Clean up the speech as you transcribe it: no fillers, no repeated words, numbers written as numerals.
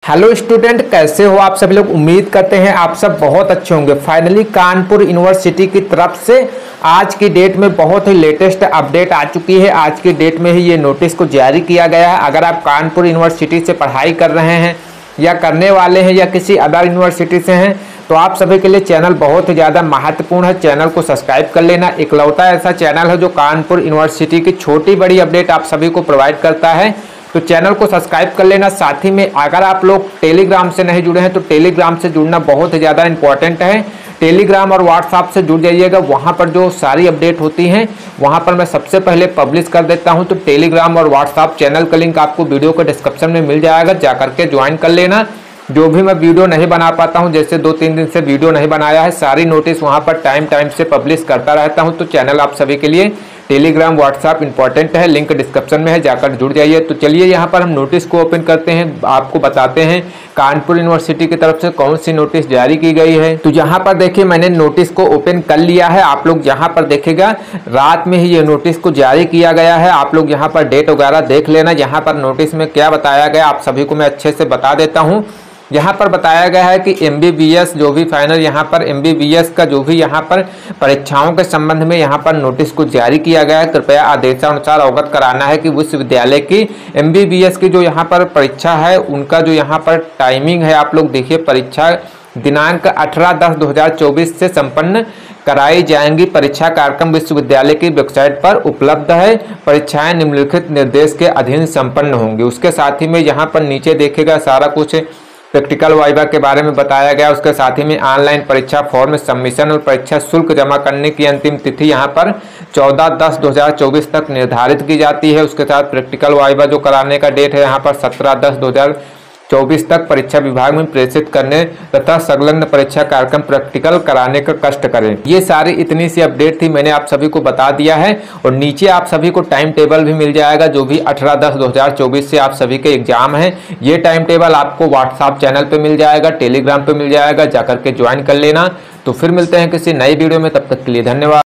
Hello student, कैसे हो आप सभी लोग। उम्मीद करते हैं आप सब बहुत अच्छे होंगे। फाइनली कानपुर यूनिवर्सिटी की तरफ से आज की डेट में बहुत ही लेटेस्ट अपडेट आ चुकी है। आज की डेट में ही ये नोटिस को जारी किया गया है। अगर आप कानपुर यूनिवर्सिटी से पढ़ाई कर रहे हैं या करने वाले हैं या किसी अदर यूनिवर्सिटी से हैं तो आप सभी के लिए चैनल बहुत ही ज़्यादा महत्वपूर्ण है। चैनल को सब्सक्राइब कर लेना। इकलौता ऐसा चैनल है जो कानपुर यूनिवर्सिटी की छोटी बड़ी अपडेट आप सभी को प्रोवाइड करता है, तो चैनल को सब्सक्राइब कर लेना। साथ ही में अगर आप लोग टेलीग्राम से नहीं जुड़े हैं तो टेलीग्राम से जुड़ना बहुत ही ज़्यादा इंपॉर्टेंट है। टेलीग्राम और व्हाट्सएप से जुड़ जाइएगा। वहाँ पर जो सारी अपडेट होती हैं वहाँ पर मैं सबसे पहले पब्लिश कर देता हूँ। तो टेलीग्राम और व्हाट्सएप चैनल का लिंक आपको वीडियो के डिस्क्रिप्शन में मिल जाएगा, जा करके ज्वाइन कर लेना। जो भी मैं वीडियो नहीं बना पाता हूं, जैसे 2-3 दिन से वीडियो नहीं बनाया है, सारी नोटिस वहां पर टाइम से पब्लिश करता रहता हूं। तो चैनल आप सभी के लिए टेलीग्राम व्हाट्सएप इंपॉर्टेंट है, लिंक डिस्क्रिप्शन में है, जाकर जुड़ जाइए। तो चलिए यहां पर हम नोटिस को ओपन करते हैं, आपको बताते हैं कानपुर यूनिवर्सिटी की तरफ से कौन सी नोटिस जारी की गई है। तो यहाँ पर देखिए मैंने नोटिस को ओपन कर लिया है। आप लोग यहाँ पर देखेगा रात में ही ये नोटिस को जारी किया गया है। आप लोग यहाँ पर डेट वगैरह देख लेना। यहाँ पर नोटिस में क्या बताया गया आप सभी को मैं अच्छे से बता देता हूँ। यहाँ पर बताया गया है कि MBBS जो भी फाइनल यहाँ पर MBBS का जो भी यहाँ पर परीक्षाओं के संबंध में यहाँ पर नोटिस को जारी किया गया है। कृपया आदेशानुसार अवगत कराना है कि विश्वविद्यालय की MBBS की जो यहाँ पर परीक्षा है उनका जो यहाँ पर टाइमिंग है, आप लोग देखिए, परीक्षा दिनांक 18/10/2024 से संपन्न कराई जाएंगी। परीक्षा कार्यक्रम विश्वविद्यालय की वेबसाइट पर उपलब्ध है। परीक्षाएं निम्नलिखित निर्देश के अधीन संपन्न होंगी। उसके साथ ही में यहाँ पर नीचे देखेगा सारा कुछ प्रैक्टिकल वाइवा के बारे में बताया गया। उसके साथ ही में ऑनलाइन परीक्षा फॉर्म सबमिशन और परीक्षा शुल्क जमा करने की अंतिम तिथि यहाँ पर 14/10/2024 तक निर्धारित की जाती है। उसके साथ प्रैक्टिकल वाइवा जो कराने का डेट है यहाँ पर 17/10/2024 तक परीक्षा विभाग में प्रेषित करने तथा संलग्न परीक्षा कार्यक्रम प्रैक्टिकल कराने का कष्ट करें। ये सारी इतनी सी अपडेट थी, मैंने आप सभी को बता दिया है। और नीचे आप सभी को टाइम टेबल भी मिल जाएगा जो भी 18/10/2024 से आप सभी के एग्जाम है। ये टाइम टेबल आपको व्हाट्सएप चैनल पे मिल जाएगा, टेलीग्राम पे मिल जाएगा, जाकर के ज्वाइन कर लेना। तो फिर मिलते हैं किसी नई वीडियो में, तब तक के लिए धन्यवाद।